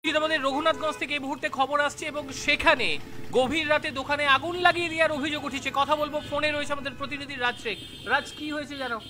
আমাদের রঘুনাথগঞ্জ থেকে এই মুহূর্তে খবর আসছে এবং সেখানে গভীর রাতে দোকানে আগুন লাগিয়ে দেওয়ার অভিযোগ উঠেছে। কথা বলবো, ফোনে রয়েছে আমাদের প্রতিনিধি রাজ শেখ। রাজ, কি হয়েছে জানো?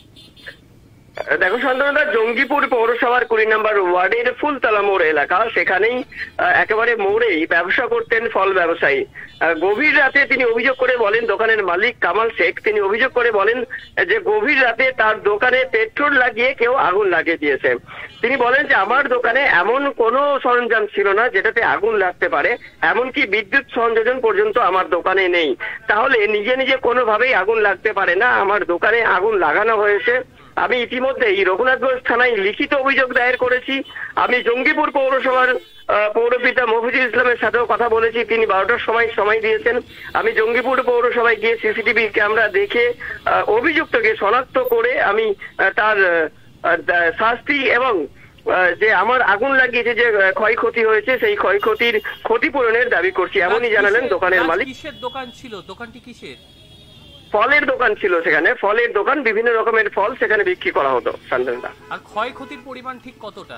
দেখো সন্তানদা, জঙ্গিপুর পৌরসভার 20 নম্বর ওয়ার্ডের ফুলতলা মোড় এলাকা, সেখানেই একেবারে মোড়েই ব্যবসা করতেন ফল ব্যবসায়ী। গভীর রাতে তিনি অভিযোগ করে বলেন, দোকানের মালিক কামাল শেখ তিনি অভিযোগ করে বলেন যে গভীর রাতে তার দোকানে পেট্রোল লাগিয়ে কেউ আগুন লাগিয়ে দিয়েছে। তিনি বলেন যে আমার দোকানে এমন কোনো সরঞ্জাম ছিল না যেটাতে আগুন লাগতে পারে, এমনকি বিদ্যুৎ সংযোজন পর্যন্ত আমার দোকানে নেই। তাহলে নিজে নিজে কোনোভাবেই আগুন লাগতে পারে না, আমার দোকানে আগুন লাগানো হয়েছে। আমি ইতিমধ্যেই রঘুনাথগঞ্জ থানায় লিখিত অভিযোগ দায়ের করেছি। আমি জঙ্গিপুর পৌরসভার পৌরপিতা মফিজুল ইসলামের সাথেও কথা বলেছি, তিনি 12টার সময় দিয়েছেন। আমি জঙ্গিপুর পৌরসভায় গিয়ে সিসিটিভি ক্যামেরা দেখে অভিযুক্তকে শনাক্ত করে আমি তার শাস্তি এবং যে আমার আগুন লাগিয়েছে যে ক্ষয়ক্ষতি হয়েছে সেই ক্ষয়ক্ষতির ক্ষতিপূরণের দাবি করছি, এমনই জানালেন দোকানের মালিক। কিসের দোকান ছিল? দোকানটি কিসের? ফলের দোকান ছিল সেখানে, ফলের দোকান, বিভিন্ন রকমের ফল সেখানে বিক্রি করা হতো। শান্তনুদা, আর ক্ষয়ক্ষতির পরিমাণ ঠিক কতটা?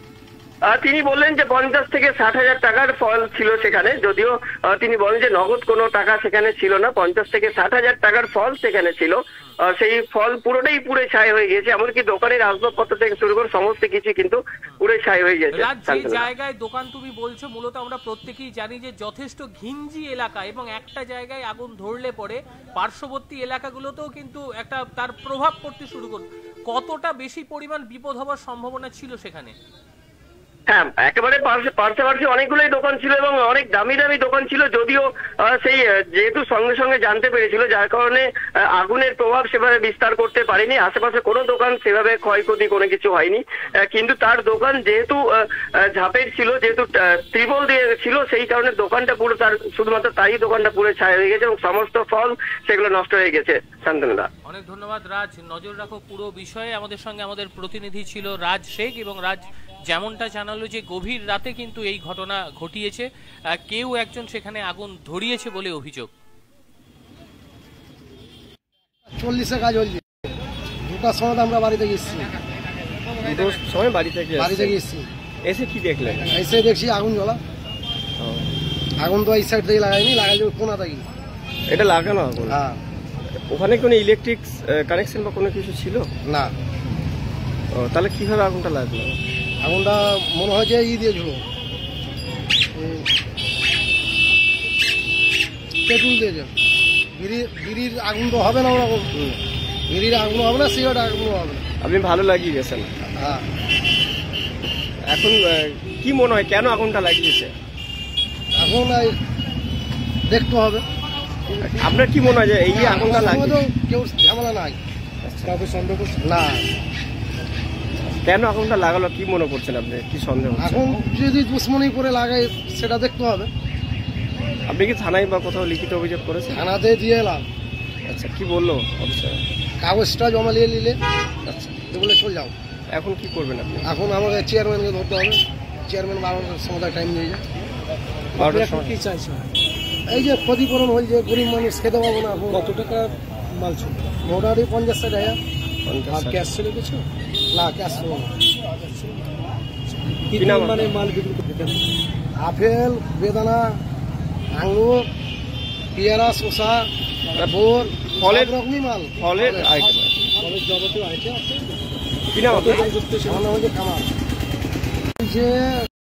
তিনি বললেন যে 50 থেকে 60 হাজার টাকার ফল ছিল সেখানে, যদিও তিনি বলেন যে নগদ কোনো টাকা সেখানে ছিল না। 50 থেকে 60 হাজার টাকার ফল সেখানে ছিল। সেই ফল পুরোটাই পুড়ে ছাই হয়ে গেছে, এমনকি দোকানের আসবাবপত্র থেকে শুরু করে সমস্ত কিছু কিন্তু পুড়ে ছাই হয়ে গেছে। যে জায়গায় দোকান তুমি বলছো, মূলত আমরা প্রত্যেকেই জানি যে যথেষ্ট ঘিঞ্জি এলাকা, এবং একটা জায়গায় আগুন ধরলে পরে পার্শ্ববর্তী এলাকাগুলোতেও কিন্তু একটা তার প্রভাব পড়তে শুরু করবে। কতটা বেশি পরিমাণ বিপদ হওয়ার সম্ভাবনা ছিল সেখানে? হ্যাঁ, একেবারে পার্শ্ববর্তী অনেকগুলোই দোকান ছিল এবং অনেক দামি দামি দোকান ছিল, যদিও সেই যেহেতু সঙ্গে সঙ্গে জানতে পেরেছিল, যার কারণে আগুনের প্রভাব সেভাবে বিস্তার করতে পারেনি। আশেপাশে কোনো দোকান সেভাবে ক্ষয়ক্ষতি কোনো কিছু হয়নি, কিন্তু তার দোকান যেহেতু ঝাঁপের ছিল, যেহেতু ত্রিপল দিয়ে ছিল, সেই কারণে দোকানটা পুরো তার শুধুমাত্র তারই দোকানটা পুরো ছাই হয়ে গেছে এবং সমস্ত ফল সেগুলো নষ্ট হয়ে গেছে। শান্তনুদা, অনেক ধন্যবাদ রাজ। নজর রাখো পুরো বিষয়ে। আমাদের সঙ্গে আমাদের প্রতিনিধি ছিল রাজ শেখ, এবং রাজ যেমনটা জানালো যে গভীর রাতে কিন্তু এই ঘটনা ঘটিয়েছে, কেউ একজন সেখানে আগুন ধরিয়েছে বলে অভিযোগ। 40-এ কাজ হয়েছে, 2টার সময় আমরা বাড়িতে গেছি। 2টার সময় বাড়ি থেকে গেছি, এসে কি দেখলেন? এসে দেখছি আগুন জ্বলা। আগুন তো এই সাইড থেকে লাগাইনি, লাগাই যাবে কোনা থাকি। এটা লাগানো আগুন? হ্যাঁ। ওখানে কোনো ইলেকট্রিক কানেকশন বা কোনো কিছু ছিল না? তাহলে কিভাবে আগুনটা লাগলো? আগুনটা মনে হয় যে দিয়েছিল, পেট্রোল দিয়েছে। বিড়ির আগুন তো হবে না, ওরকম বিড়ির আগুন হবে না, সিগারেট আগুন হবে না। আপনি ভালো লাগিয়ে গেছেন? হ্যাঁ। এখন কি মনে হয় কেন আগুনটা লাগিয়েছে? এখন দেখতে হবে। আপনার কি মনে হয় যে এই আগুনটা লাগিয়ে? কেউ ঝামেলা নাই, কাউকে সন্দেহ করছে না। কেন আগুনটা লাগালো কি মনে করছেন আপনি? কি সন্দেহ? এখন যদি দুশ্মনী করে লাগাই সেটা দেখতে হবে। আপনি কি থানায় বা কোথাও লিখিত অভিযোগ করেছেন? থানাতে দিয়ে এলাম। আচ্ছা, কি বললো অফিসার? কাগজটা জমা নিলে আচ্ছা এগুলো চলে যাও। এখন কি করবেন আপনি? এখন আমাকে চেয়ারম্যানকে ধরতে হবে, চেয়ারম্যান 12টার সময় টাইম নিয়ে যায়। 12টার সময় কি চাইছে? এই যে ক্ষতিপূরণ হয়েছে, গরিব মানুষ খেতে পাবো না। কত টাকা মাল ছিল? মোটামুটি 50-60 হাজার। আর ক্যাশ ছিল কিছু? না, ক্যাশ ছিল না। মানে মাল বিক্রি করতে আপেল, বেদানা, আঙুর, পেয়ারা, শসা, বোর, ফলের রকমই মাল। ফলের যাবতীয় আইটেম আছে। কি নাম? আমার নাম হচ্ছে কামাল। যে